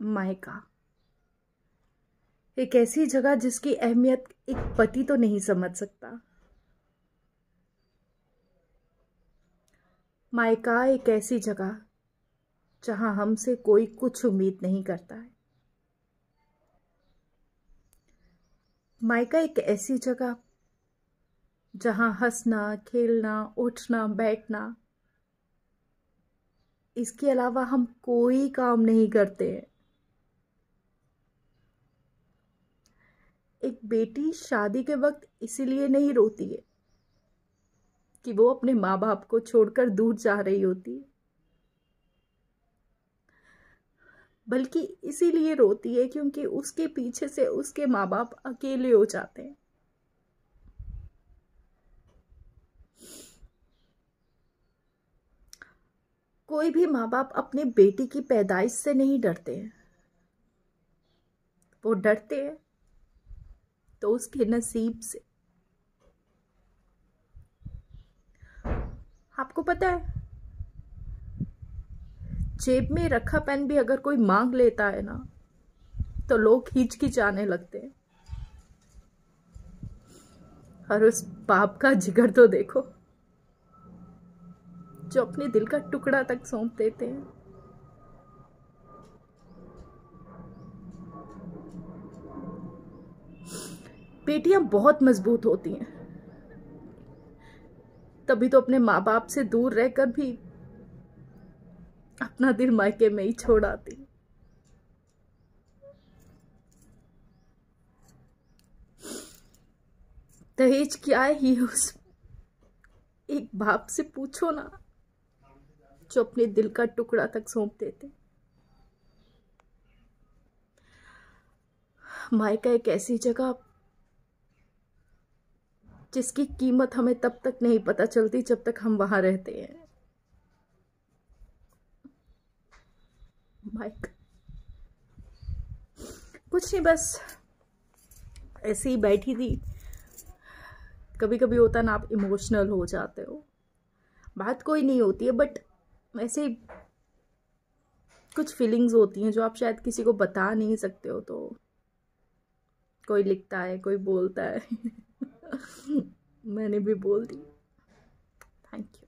मायका एक ऐसी जगह जिसकी अहमियत एक पति तो नहीं समझ सकता। मायका एक ऐसी जगह जहां हमसे कोई कुछ उम्मीद नहीं करता है। मायका एक ऐसी जगह जहां हंसना, खेलना, उठना, बैठना, इसके अलावा हम कोई काम नहीं करते हैं। एक बेटी शादी के वक्त इसीलिए नहीं रोती है कि वो अपने माँ बाप को छोड़कर दूर जा रही होती है, बल्कि इसीलिए रोती है क्योंकि उसके पीछे से उसके माँ बाप अकेले हो जाते हैं। कोई भी माँ बाप अपने बेटी की पैदाइश से नहीं डरते हैं, वो डरते हैं तो उसके नसीब से। आपको पता है, जेब में रखा पेन भी अगर कोई मांग लेता है ना तो लोग हिचकिचाने लगते हैं। और उस बाप का जिगर तो देखो जो अपने दिल का टुकड़ा तक सौंप देते हैं। बेटियां बहुत मजबूत होती हैं, तभी तो अपने माँ बाप से दूर रहकर भी अपना दिल मायके में ही छोड़ आती। दहेज क्या है ये उस एक बाप से पूछो ना जो अपने दिल का टुकड़ा तक सौंप देते। मायका एक ऐसी जगह जिसकी कीमत हमें तब तक नहीं पता चलती जब तक हम वहां रहते हैं। मायका कुछ नहीं, बस ऐसे ही बैठी थी। कभी कभी होता ना, आप इमोशनल हो जाते हो, बात कोई नहीं होती है बट ऐसे कुछ फीलिंग्स होती हैं जो आप शायद किसी को बता नहीं सकते हो, तो कोई लिखता है, कोई बोलता है। मैंने भी बोल दी। Thank you.